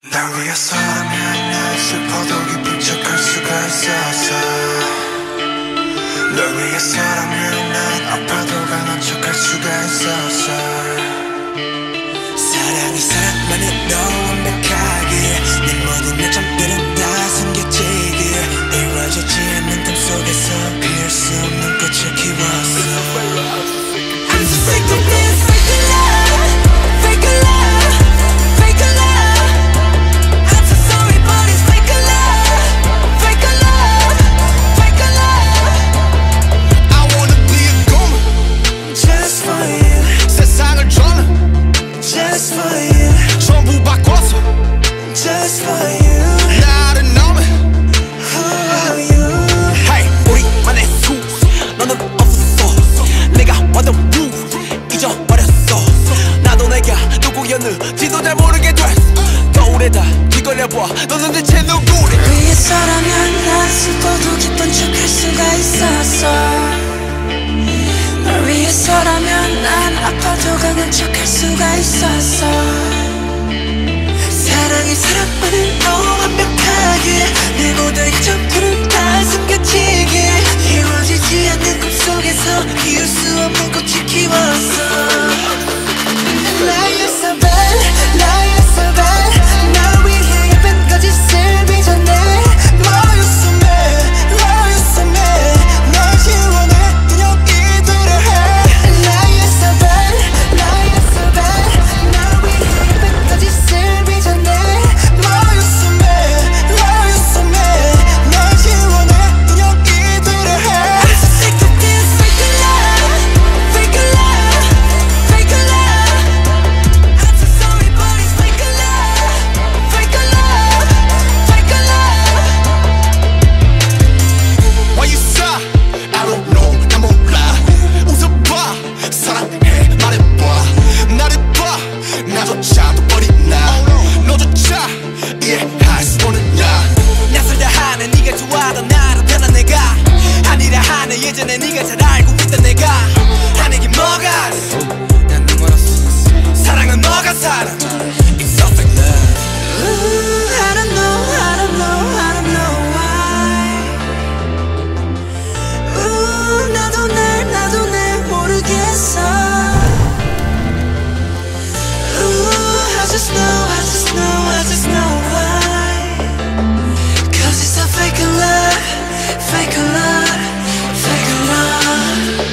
날 위해서라면 난 슬퍼도 기쁜 척할 수가 있었어. 널 위해서라면 난 아파도 강한 척할 수가 있었어. 사랑이 사랑만으로 완벽하게 내 모든 요점들은 다 숨겨지길 이루어지지 않는 꿈속에서 피울 수 없는 꽃을 키웠어. I'm so sick of this fake love, fake love, fake love. I'm so sorry but it's fake love, fake love, fake love. I wanna be a goon just for you. 세상을 저는 just for you. 전부 바꿔서 just for you. 나를 너무 Who are you? Hey, 우리만의 수 너는 없었어. 내가 완전 무 잊어버렸어. 나도 내가 누구였는지도 잘 모르게 됐어. 거울에다 뒤걸려봐 너는 대체 누구래. 위해서라면 난 슬퍼도 기쁜 척할 수가 있었어. 널 위해서라면 난 아파도 강한 척할 수가 있었어. 사랑이 사랑만으로 완벽하게 내 모든 이점들은 다 숨겨지게 이루어지지 않는 꿈속에서 피울 수 없는 꽃을 키웠어. Lie so bad, lie so bad. 날 위해 예쁜 거짓을 빚어내. Lie so mad, lie so mad. 널 지워내 그냥 이대로 해. Lie so bad, lie so bad. 날 위해 예쁜 거짓을 빚어내. Lie so mad, lie so mad. 널 지워내 그냥 이대로 해. I'm so sick of this fake love, fake love, fake love. I'm so sorry but it's fake love, fake love, fake love. Why you sigh? I don't know 나 몰라. 웃어봐 사랑해 말해봐. 나를 봐 나조차도 버리나. 너조차 이해할 수 없느냐. 낯설다 하는 네가 좋아하던 나로 변한 내가 아니라 하는 예전에 네가 잘 알고 있던 내가 하는 게 뭐가 난 눈멀었어. 사랑은 너가 사랑 It's so fake love. I don't know, I don't know, I don't know why. 나도 날 모르겠어. I just know why. 'Cause it's a fake love, fake love, fake love.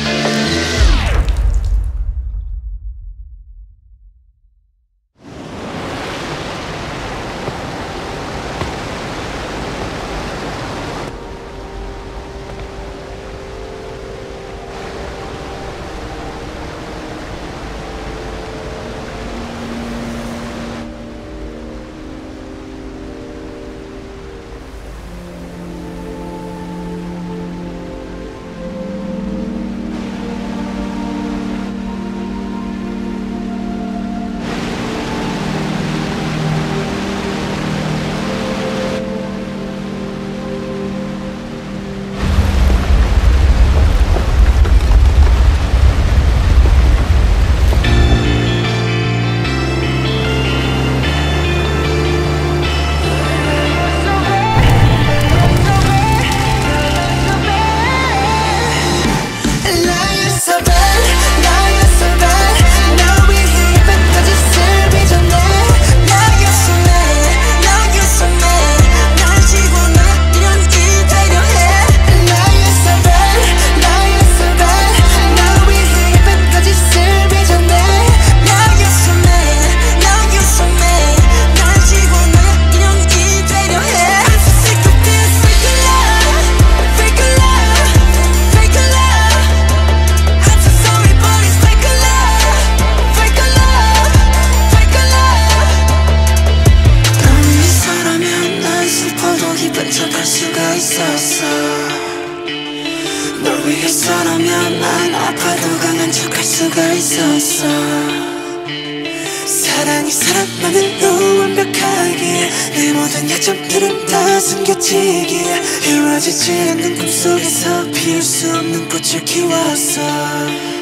Lie so bad, lie so bad. 날 위해 예쁜 거짓을 빚어내. Lie so mad, lie so mad. 날 지워내 그냥 이대로 해. Lie so bad, lie so bad. 날 위해 예쁜 거짓을 빚어내. Lie so mad, lie so mad. 날 지워내 그냥 이대로 해. I'm so sick of this fake love, fake love, fake love. I'm so sorry but it's fake love, fake love, fake love. 널 위해서라면 난 슬퍼도 기쁜 척할 수가 있었어. 널 위해서라면 난 아파도 강한 척할 수가 있었어. 사랑이 사랑만으로 완벽하게 내 모든 약점들은 다 숨겨지게 이루어지지 않는 꿈속에서 피울 수 없는 꽃을 키웠어.